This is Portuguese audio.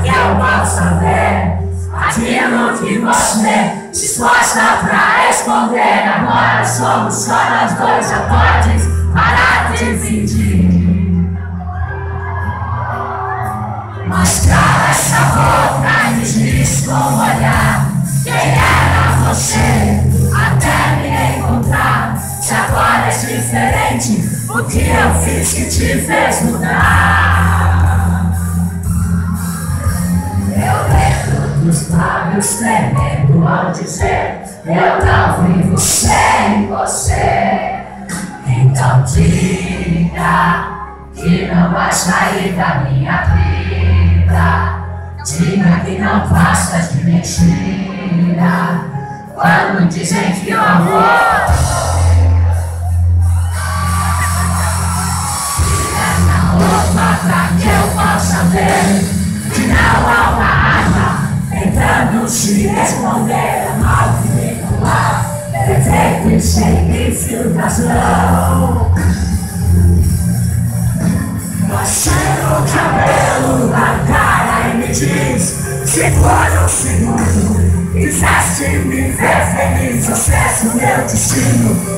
que eu possa ver aquilo que você disposta pra esconder. Agora somos só nós dois, já podes parar de fingir. Mostra essa boca e me diz com o olhar quem era você até me encontrar. Se agora é diferente, o que eu fiz que te fez mudar? Eu lembro dos lábios tremendo ao dizer eu não vivo sem você. Então diga que não vai sair da minha vida. Diga que não basta de mentira quando dizem que o amor tira na roupa pra que eu possa ver que não há uma arma tentando se esconder. Mal que vincular, perfeito e sem infiltração. Você no cabelo, na cara e me diz se por um segundo quisesse me ver feliz. Acesso meu destino.